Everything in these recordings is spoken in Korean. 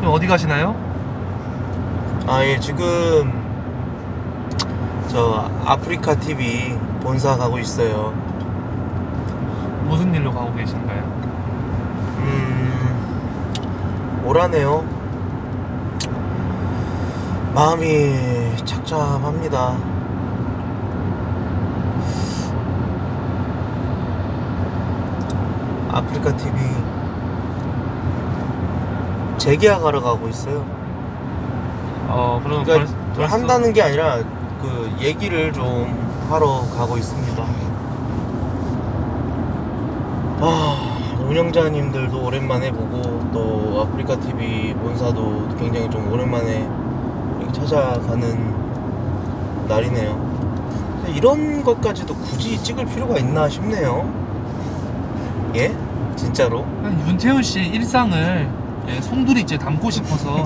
어디 가시나요? 아, 예, 지금 저 아프리카 TV 본사 가고 있어요. 무슨 일로 가고 계신가요? 오라네요. 마음이 착잡합니다. 아프리카 TV 재계약하러 가고 있어요. 그럼 그러니까 벌써 한다는 게 아니라 그 얘기를 좀 하러 가고 있습니다. 운영자님들도 오랜만에 보고 또 아프리카 TV 본사도 굉장히 좀 오랜만에 찾아가는 날이네요. 근데 이런 것까지도 굳이 찍을 필요가 있나 싶네요. 예? 진짜로? 윤태훈 씨의 일상을 송두리째 담고 싶어서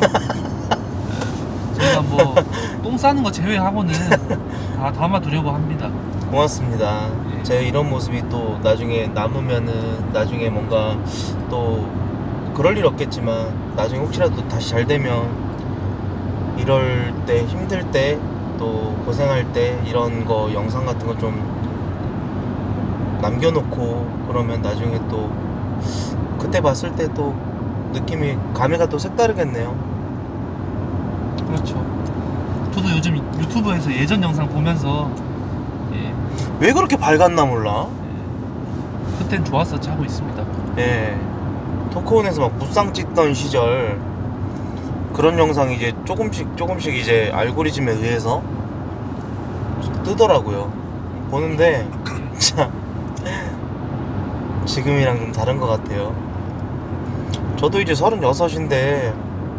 제가 뭐 똥 싸는 거 제외하고는 다 담아두려고 합니다. 고맙습니다. 예. 제 이런 모습이 또 나중에 남으면은 나중에 뭔가 또 그럴 일 없겠지만 나중에 혹시라도 다시 잘 되면 이럴 때 힘들 때 또 고생할 때 이런 거 영상 같은 거 좀 남겨놓고 그러면 나중에 또 그때 봤을 때 또 느낌이 감회가 또 색다르겠네요. 그렇죠. 저도 요즘 유튜브에서 예전 영상 보면서 왜 그렇게 밝았나 몰라. 그땐 좋았었지 하고 있습니다. 예, 토크온에서 막 무쌍 찍던 시절 그런 영상이 이제 조금씩 이제 알고리즘에 의해서 뜨더라고요. 보는데 진짜 지금이랑 좀 다른 것 같아요. 저도 이제 36인데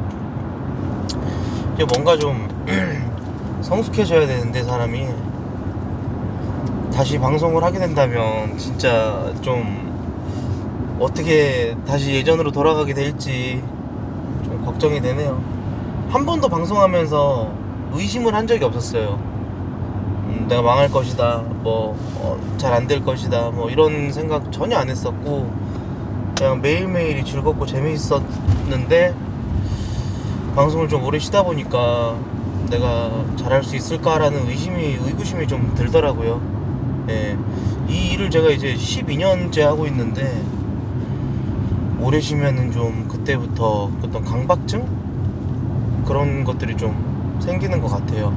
이제 뭔가 좀 성숙해져야 되는데 사람이 다시 방송을 하게 된다면 진짜 좀 어떻게 다시 예전으로 돌아가게 될지 좀 걱정이 되네요. 한 번도 방송하면서 의심을 한 적이 없었어요. 내가 망할 것이다, 뭐 잘 안 될 것이다, 뭐 이런 생각 전혀 안 했었고 그냥 매일매일이 즐겁고 재미있었는데 방송을 좀 오래 쉬다 보니까 내가 잘할 수 있을까라는 의구심이 좀 들더라고요. 예, 이 일을 제가 이제 12년째 하고 있는데 오래 쉬면은 좀 그때부터 어떤 강박증? 그런 것들이 좀 생기는 것 같아요.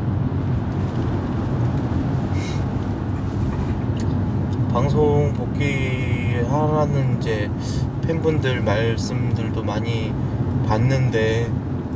방송 복귀하라는 이제 팬분들 말씀들도 많이 봤는데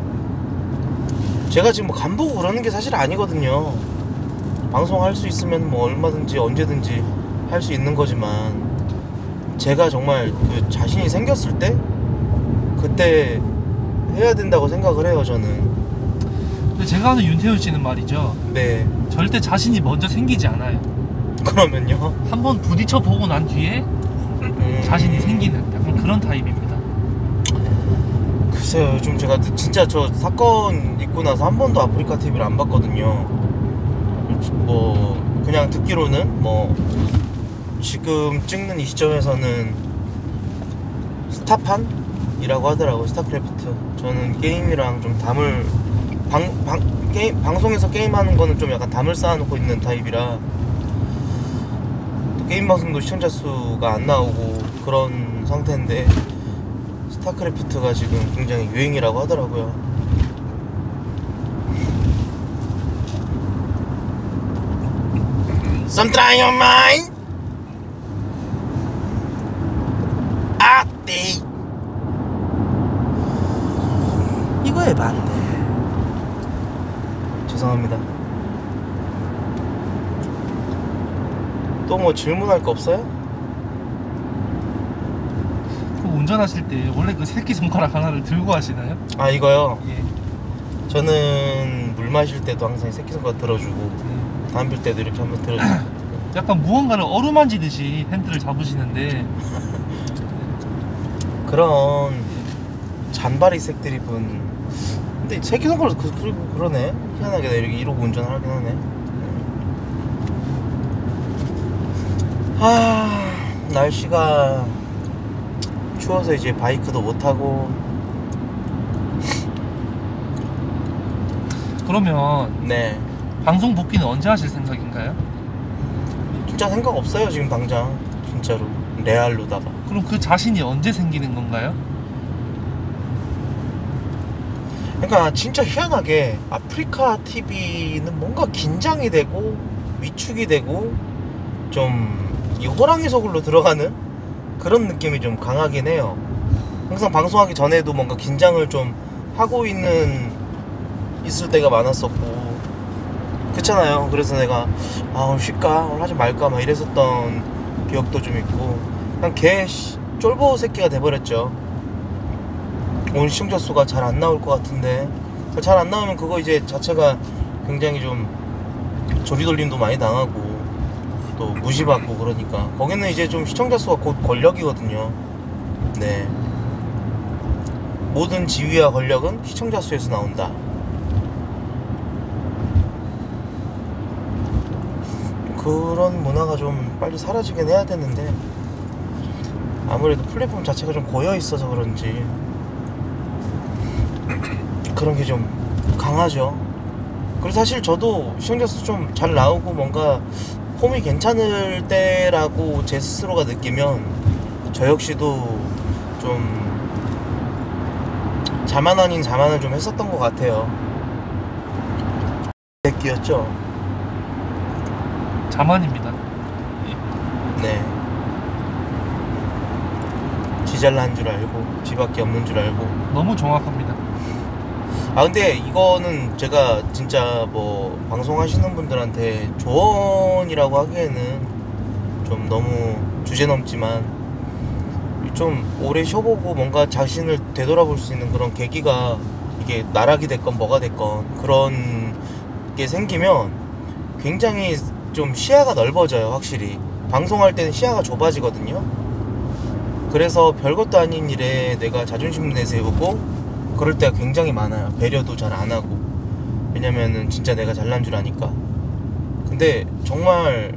제가 지금 뭐 간보고 그러는 게 사실 아니거든요. 방송할 수 있으면 뭐 얼마든지 언제든지 할 수 있는 거지만 제가 정말 그 자신이 생겼을 때 그때 해야 된다고 생각을 해요, 저는. 근데 제가 아는 윤태훈 씨는 말이죠. 네. 절대 자신이 먼저 생기지 않아요. 그러면요? 한번 부딪혀 보고 난 뒤에 자신이 생기는 약간 그런 타입입니다. 글쎄요, 요즘 제가 진짜 저 사건 있고 나서 한 번도 아프리카 TV를 안 봤거든요. 뭐 그냥 듣기로는 뭐 지금 찍는 이 시점에서는 스타판이라고 하더라고요. 스타크래프트. 저는 게임이랑 좀 담을 방송에서 게임하는 거는 좀 약간 담을 쌓아놓고 있는 타입이라 또 게임 방송도 시청자 수가 안 나오고 그런 상태인데 스타크래프트가 지금 굉장히 유행이라고 하더라고요. Sometimes your mind 아띠 이거에 반대. 죄송합니다. 또 뭐 질문할 거 없어요? 그 운전하실 때 원래 그 새끼손가락 하나를 들고 하시나요? 아, 이거요? 예. 저는 물 마실 때도 항상 새끼손가락 들어주고 담배 필 때도 이렇게 한번 들어주고 약간 무언가를 어루만지듯이 핸들을 잡으시는데 그런 잔바리 색들 입은. 근데 새끼손가락 그러네. 희한하게 나 이러고 운전을 하긴 하네. 날씨가 추워서 이제 바이크도 못 타고 그러면 네. 방송 복귀는 언제 하실 생각인가요? 진짜 생각 없어요 지금 당장. 진짜로 레알로다가. 그럼 그 자신이 언제 생기는 건가요? 그러니까 진짜 희한하게 아프리카 TV는 뭔가 긴장이 되고 위축이 되고 좀 이 호랑이 속으로 들어가는 그런 느낌이 좀 강하긴 해요. 항상 방송하기 전에도 뭔가 긴장을 좀 하고 있을 때가 많았었고 그렇잖아요. 그래서 내가 오늘 쉴까? 오늘 하지 말까? 막 이랬었던 기억도 좀 있고 그냥 쫄보 새끼가 돼버렸죠. 오늘 시청자 수가 잘 안 나올 것 같은데 잘 안 나오면 그거 이제 자체가 굉장히 좀 조리돌림도 많이 당하고 또 무시받고 그러니까 거기는 이제 좀 시청자 수가 곧 권력이거든요. 네. 모든 지위와 권력은 시청자 수에서 나온다. 그런 문화가 좀 빨리 사라지긴 해야 되는데 아무래도 플랫폼 자체가 좀 고여 있어서 그런지 그런 게 좀 강하죠. 그리고 사실 저도 시청자 수 좀 잘 나오고 뭔가 폼이 괜찮을 때라고 제 스스로가 느끼면 저 역시도 좀 자만 아닌 자만을 좀 했었던 것 같아요. 새끼였죠. 자만입니다. 네. 지 잘난 줄 알고 지밖에 없는 줄 알고. 너무 정확합니다. 근데 이거는 제가 진짜 뭐 방송하시는 분들한테 조언이라고 하기에는 좀 너무 주제넘지만 좀 오래 쉬어보고 뭔가 자신을 되돌아볼 수 있는 그런 계기가 이게 나락이 됐건 뭐가 됐건 그런 게 생기면 굉장히 좀 시야가 넓어져요. 확실히 방송할 때는 시야가 좁아지거든요. 그래서 별것도 아닌 일에 내가 자존심 내세우고 그럴 때가 굉장히 많아요. 배려도 잘 안 하고. 왜냐면은 진짜 내가 잘난 줄 아니까. 근데 정말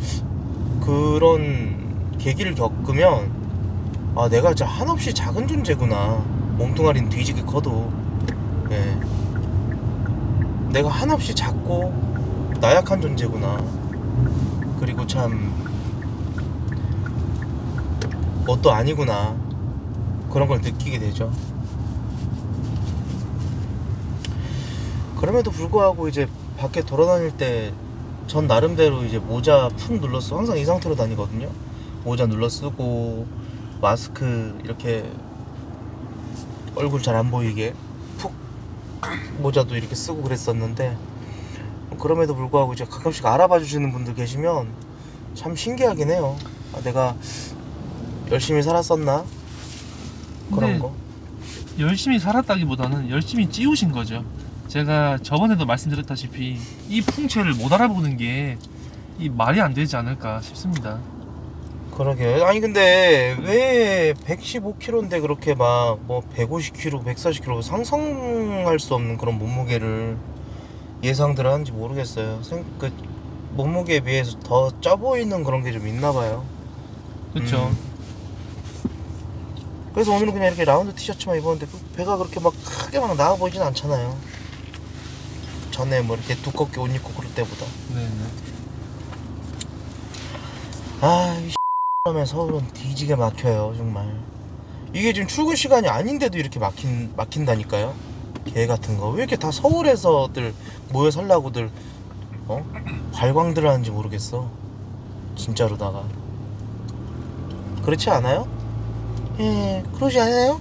그런 계기를 겪으면 내가 진짜 한없이 작은 존재구나. 몸뚱아리는 뒤지게 커도. 예. 내가 한없이 작고 나약한 존재구나. 그리고 참 뭣도 아니구나. 그런 걸 느끼게 되죠. 그럼에도 불구하고 이제 밖에 돌아다닐 때 전 나름대로 이제 모자 푹 눌러 쓰고 항상 이 상태로 다니거든요. 모자 눌러 쓰고 마스크 이렇게 얼굴 잘 안 보이게 푹 모자도 이렇게 쓰고 그랬었는데 그럼에도 불구하고 이제 가끔씩 알아봐 주시는 분들 계시면 참 신기하긴 해요. 내가 열심히 살았었나? 그런 거. 열심히 살았다기보다는 열심히 찌우신 거죠. 제가 저번에도 말씀드렸다시피 이 풍채를 못 알아보는 게 이 말이 안 되지 않을까 싶습니다. 그러게. 아니 근데 왜 115kg인데 그렇게 막 뭐 150kg, 140kg 상상할 수 없는 그런 몸무게를 예상들 하는지 모르겠어요. 그 몸무게에 비해서 더 쪄 보이는 그런 게 좀 있나 봐요. 그렇죠. 그래서 오늘은 그냥 이렇게 라운드 티셔츠만 입었는데 배가 그렇게 막 크게 막 나와 보이진 않잖아요. 전에 뭐 이렇게 두껍게 옷 입고 그럴 때보다. 네네. 이 X라면 서울은 뒤지게 막혀요 정말. 이게 지금 출근 시간이 아닌데도 이렇게 막힌다니까요. 개 같은 거. 왜 이렇게 다 서울에서들 모여 살라고들 발광들 하는지 모르겠어. 진짜로다가. 그렇지 않아요? 예, 그러지 않아요?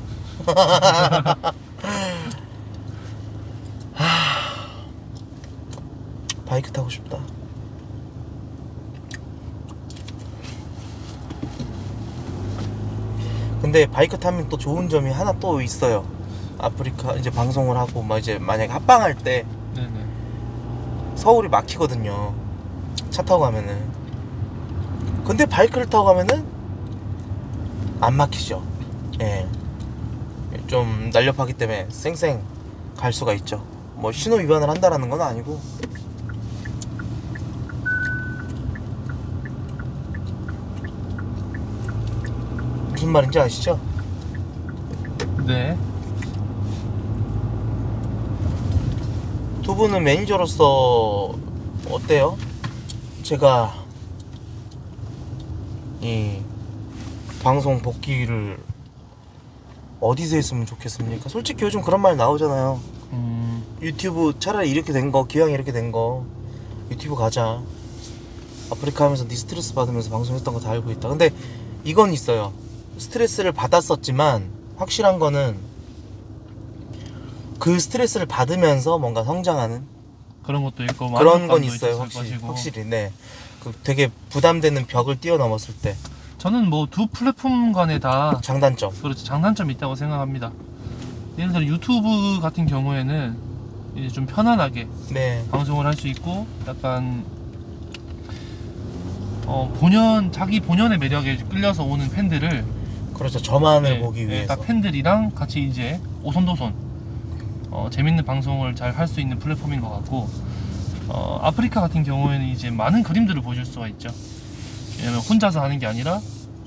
바이크 타고 싶다. 근데 바이크 타면 또 좋은 점이 하나 또 있어요. 아프리카 이제 방송을 하고 막 이제 만약에 합방할 때 네네. 서울이 막히거든요. 차 타고 가면은. 근데 바이크를 타고 가면은 안 막히죠. 예. 좀 날렵하기 때문에 쌩쌩 갈 수가 있죠. 뭐 신호 위반을 한다라는 건 아니고. 무슨 말인지 아시죠? 네. 두 분은 매니저로서 어때요? 제가 이 방송 복귀를 어디서 했으면 좋겠습니까? 솔직히 요즘 그런 말 나오잖아요. 유튜브 차라리 이렇게 된 거, 기왕 이렇게 된 거 유튜브 가자. 아프리카 하면서 네 스트레스 받으면서 방송했던 거 다 알고 있다. 근데 이건 있어요. 스트레스를 받았었지만 확실한 거는 그 스트레스를 받으면서 뭔가 성장하는 그런 것도 있고 그런 건 만족감도 있어요. 있었을 것이고. 확실히 네. 그 되게 부담되는 벽을 뛰어넘었을 때 저는 뭐 두 플랫폼 간에 다 장단점. 그렇죠, 장단점이 있다고 생각합니다. 예를 들어 유튜브 같은 경우에는 이제 좀 편안하게 네. 방송을 할 수 있고 약간 자기 본연의 매력에 끌려서 오는 팬들을 그렇죠. 저만을 네, 보기 네, 위해서. 딱 팬들이랑 같이 이제 오손도손 재밌는 방송을 잘 할 수 있는 플랫폼인 것 같고, 아프리카 같은 경우에는 이제 많은 그림들을 보여줄 수가 있죠. 왜냐면 혼자서 하는 게 아니라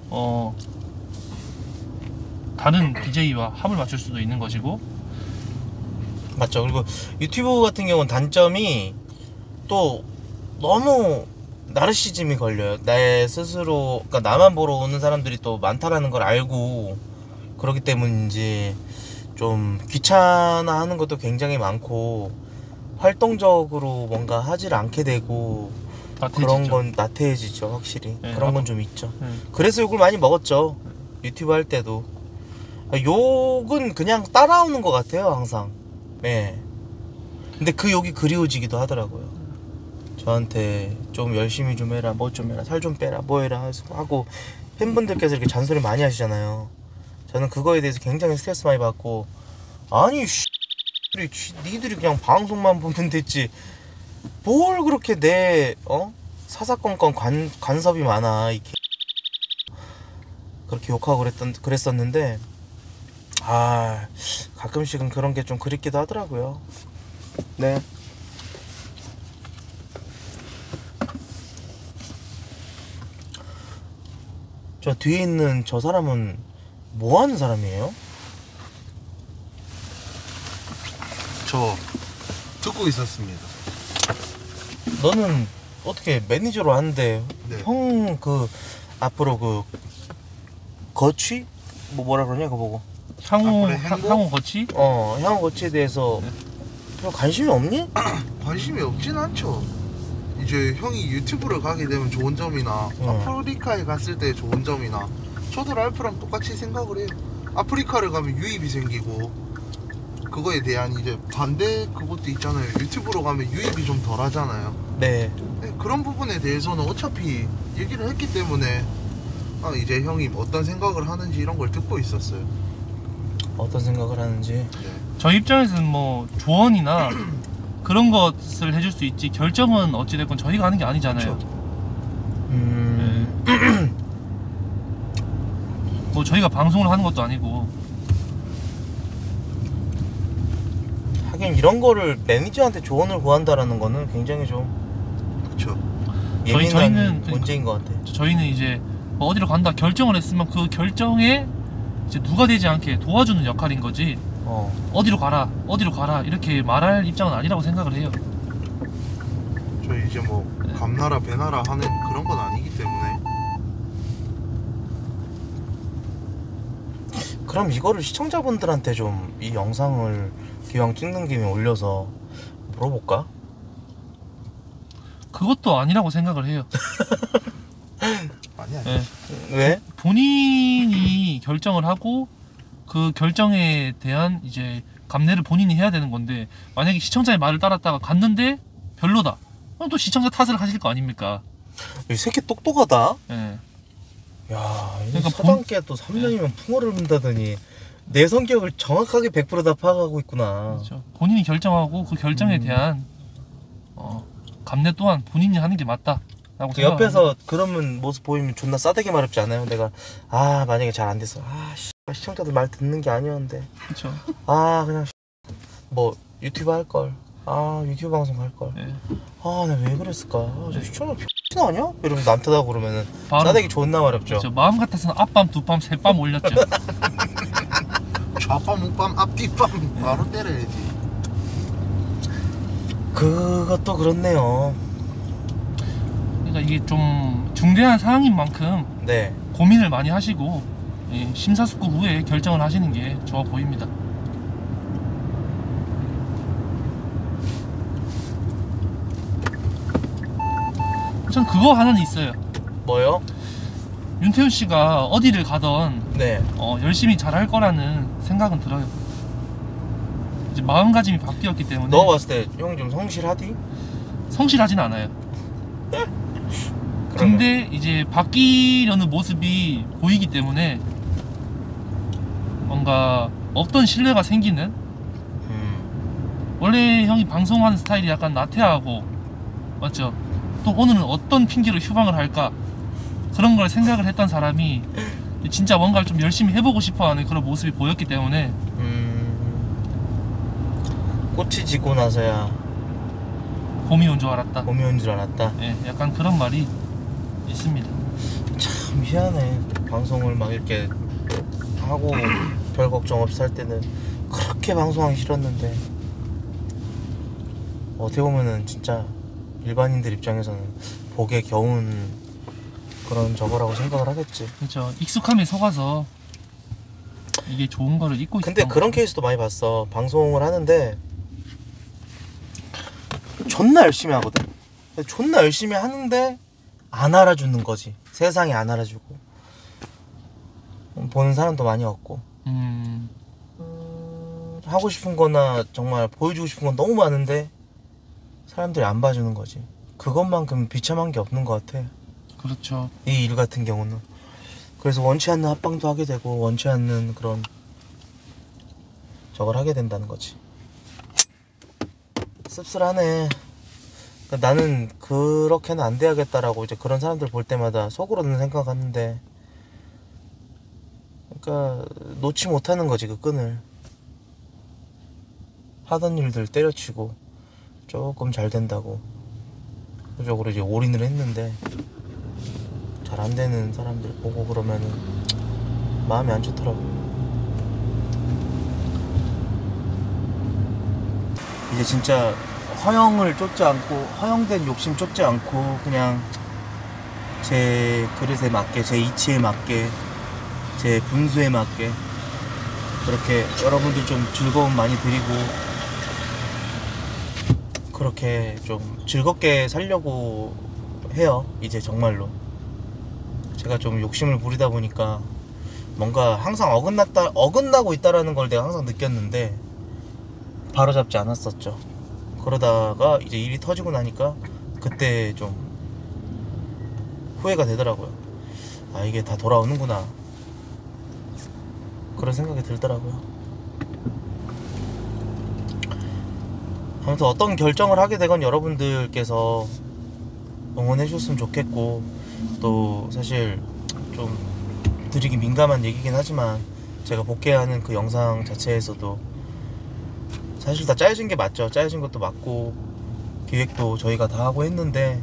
다른 BJ와 합을 맞출 수도 있는 것이고. 맞죠. 그리고 유튜브 같은 경우는 단점이 또 너무 나르시즘이 걸려요. 내 스스로, 그러니까 나만 보러 오는 사람들이 또 많다라는 걸 알고 그렇기 때문인지 좀 귀찮아하는 것도 굉장히 많고 활동적으로 뭔가 하질 않게 되고 그런 건 나태해지죠. 확실히 네, 그런 건 좀 있죠. 네. 그래서 욕을 많이 먹었죠. 유튜브 할 때도 욕은 그냥 따라오는 것 같아요. 항상. 네. 근데 그 욕이 그리워지기도 하더라고요. 저한테 좀 열심히 좀 해라, 뭐 좀 해라, 살 좀 빼라, 뭐 해라 하고 팬분들께서 이렇게 잔소리 많이 하시잖아요. 저는 그거에 대해서 굉장히 스트레스 많이 받고, 아니 니들이 그냥 방송만 보면 됐지 뭘 그렇게 내 사사건건 간섭이 많아 이 그렇게 욕하고 그랬었는데 가끔씩은 그런 게 좀 그립기도 하더라고요. 네. 저 뒤에 있는 저 사람은 뭐 하는 사람이에요? 저 듣고 있었습니다. 너는 어떻게 매니저로 하는데 네. 형 그 앞으로 그 거취? 뭐라 그러냐 그거 보고 향후 앞으로의 행복? 향후 거치? 형 거취에 대해서 별 관심이 없니? 관심이 없진 않죠. 이제 형이 유튜브를 가게 되면 좋은 점이나 아프리카에 갔을 때 좋은 점이나 저도 랄프랑 똑같이 생각을 해요. 아프리카를 가면 유입이 생기고 그거에 대한 이제 반대 그것도 있잖아요. 유튜브로 가면 유입이 좀 덜 하잖아요. 네. 네, 그런 부분에 대해서는 어차피 얘기를 했기 때문에 이제 형이 어떤 생각을 하는지 이런 걸 듣고 있었어요. 어떤 생각을 하는지. 네. 저희 입장에서는 뭐 조언이나 그런 것을 해줄 수 있지 결정은 어찌됐건 저희가 하는 게 아니잖아요. 뭐 저희가 방송을 하는 것도 아니고. 하긴 이런 거를 매니저한테 조언을 구한다라는 거는 굉장히 좀 그렇죠. 예민한 저희는 문제인 것 같아. 저희는 이제 뭐 어디로 간다 결정을 했으면 그 결정에 이제 누가 되지 않게 도와주는 역할인 거지. 어디로 가라 이렇게 말할 입장은 아니라고 생각을 해요. 저희 이제 뭐 감나라 배나라 하는 그런 건 아니기 때문에. 그럼 이거를 시청자분들한테 좀 이 영상을 기왕 찍는 김에 올려서 물어볼까? 그것도 아니라고 생각을 해요. 아니야. 네. 왜? 본인이 결정을 하고 그 결정에 대한 이제 감내를 본인이 해야 되는 건데, 만약에 시청자의 말을 따랐다가 갔는데 별로다, 그럼 또 시청자 탓을 하실 거 아닙니까? 이 새끼 똑똑하다. 네. 야, 이 그러니까 사장께 또 3년이면 풍어를 른다더니 내 성격을 정확하게 100%다 파악하고 있구나. 그렇죠. 본인이 결정하고 그 결정에 대한 감내 또한 본인이 하는 게 맞다라고 생각합니다. 옆에서 그러면 모습 보이면 존나 싸대기 마렵지 않아요? 내가 만약에 잘 안 됐어, 시청자들 말 듣는 게 아니었는데, 그렇죠. 그냥 뭐 유튜브 할걸, 유튜브 방송 할걸, 네. 나 왜 그랬을까, 저 시청자 X 아니야? 이러면 남탓하고 그러면은 바로 싸대기 존나 마렵죠. 그렇죠. 마음 같아서는 앞밤 두밤 세밤 올렸죠. 좌밤 우밤 앞뒤밤 바로 때려야지. 그것도 그렇네요. 그러니까 이게 좀 중대한 사항인 만큼 네. 고민을 많이 하시고 예, 심사숙고 후에 결정을 하시는 게 좋아 보입니다. 전 그거 하나는 있어요. 뭐요? 윤태훈 씨가 어디를 가던 네. 열심히 잘할 거라는 생각은 들어요. 이제 마음가짐이 바뀌었기 때문에. 너 봤을 때 형 좀 성실하디? 성실하진 않아요. 근데 이제 바뀌려는 모습이 보이기 때문에 뭔가 없던 신뢰가 생기는. 원래 형이 방송하는 스타일이 약간 나태하고 맞죠? 또 오늘은 어떤 핑계로 휴방을 할까 그런 걸 생각을 했던 사람이 진짜 뭔가를 좀 열심히 해보고 싶어하는 그런 모습이 보였기 때문에 꽃이 지고 나서야 봄이 온 줄 알았다. 봄이 온 줄 알았다. 예, 약간 그런 말이 있습니다. 참 희한해. 방송을 막 이렇게 하고 별 걱정 없이 살 때는 그렇게 방송하기 싫었는데 어떻게 보면은 진짜 일반인들 입장에서는 복에 겨운 그런 저거라고 생각을 하겠지. 그렇죠. 익숙함에 속아서 이게 좋은 거를 잊고 있었던 근데 그런 거죠. 케이스도 많이 봤어. 방송을 하는데 존나 열심히 하거든. 존나 열심히 하는데 안 알아주는 거지. 세상이 안 알아주고 보는 사람도 많이 없고 하고 싶은 거나 정말 보여주고 싶은 건 너무 많은데 사람들이 안 봐주는 거지. 그것만큼 비참한 게 없는 것 같아. 그렇죠. 이 일 같은 경우는. 그래서 원치 않는 합방도 하게 되고 원치 않는 그런 저걸 하게 된다는 거지. 씁쓸하네. 그러니까 나는 그렇게는 안 돼야겠다라고 이제 그런 사람들 볼 때마다 속으로는 생각하는데, 그러니까 놓지 못하는 거지 그 끈을. 하던 일들 때려치고 조금 잘 된다고 그쪽으로 이제 올인을 했는데 잘 안 되는 사람들 보고 그러면은 마음이 안 좋더라고. 이제 진짜 허영을 쫓지 않고, 허영된 욕심 쫓지 않고 그냥 제 그릇에 맞게, 제 이치에 맞게, 제 분수에 맞게 그렇게 여러분들 좀 즐거움 많이 드리고 그렇게 좀 즐겁게 살려고 해요. 이제 정말로 제가 좀 욕심을 부리다 보니까 뭔가 항상 어긋나고 있다라는 걸 내가 항상 느꼈는데 바로잡지 않았었죠. 그러다가 이제 일이 터지고 나니까 그때 좀 후회가 되더라고요. 아, 이게 다 돌아오는구나, 그런 생각이 들더라고요. 아무튼 어떤 결정을 하게 되건 여러분들께서 응원해 주셨으면 좋겠고, 또 사실 좀 드리기 민감한 얘기긴 하지만 제가 복귀하는 그 영상 자체에서도 사실 다 짜여진 게 맞죠. 짜여진 것도 맞고 기획도 저희가 다 하고 했는데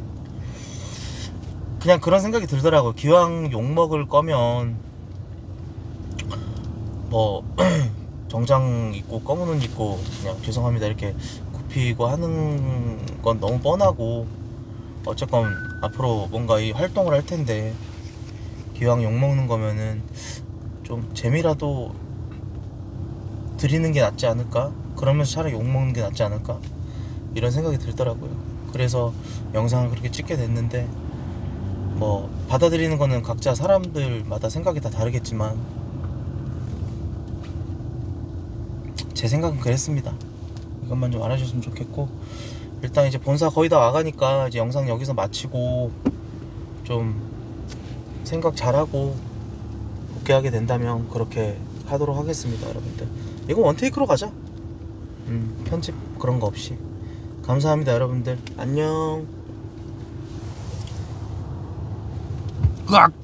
그냥 그런 생각이 들더라고요. 기왕 욕먹을 거면 뭐 정장 입고 검은 옷 입고 그냥 죄송합니다 이렇게 굽히고 하는 건 너무 뻔하고, 어쨌건 앞으로 뭔가 이 활동을 할 텐데 기왕 욕먹는 거면은 좀 재미라도 드리는 게 낫지 않을까? 그러면서 차라리 욕먹는 게 낫지 않을까? 이런 생각이 들더라고요. 그래서 영상을 그렇게 찍게 됐는데, 뭐 받아들이는 거는 각자 사람들마다 생각이 다 다르겠지만 제 생각은 그랬습니다. 이것만 좀 알아주셨으면 좋겠고, 일단 이제 본사 거의 다 와가니까 이제 영상 여기서 마치고 좀 생각 잘하고 복귀하게 된다면 그렇게 하도록 하겠습니다. 여러분들 이거 원테이크로 가자. 편집 그런 거 없이. 감사합니다 여러분들. 안녕. 으악!